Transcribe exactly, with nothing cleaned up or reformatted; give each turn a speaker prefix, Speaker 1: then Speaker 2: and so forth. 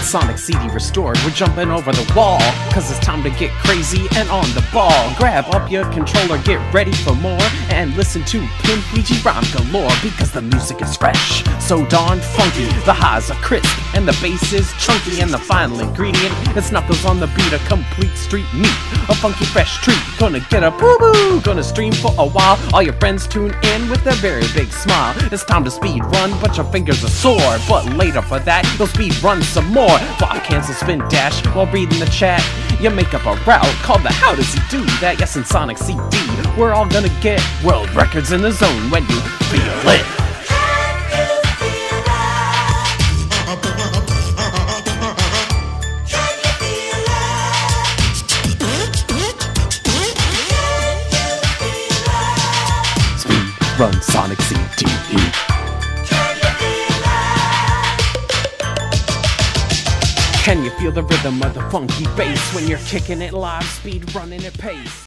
Speaker 1: It's Sonic C D Restored, we're jumping over the wall, cause it's time to get crazy and on the ball. Grab up your controller, get ready for more, and listen to Pimp Luigi rhyme galore, because the music is fresh, so darn funky. The highs are crisp, and the bass is chunky, and the final ingredient is Knuckles on the beat, a complete street meat, a funky fresh treat. Gonna get a boo-boo, gonna stream for a while. All your friends tune in with a very big smile. It's time to speed run, but your fingers are sore. But later for that, you'll speed run some more. While I cancel spin dash while reading the chat, you make up a route called the How Does He Do That? Yes, in Sonic C D, we're all gonna get world records in the zone when you feel it. Run Sonic C D. Can you feel the rhythm of the funky bass when you're kicking it live, speed running at pace?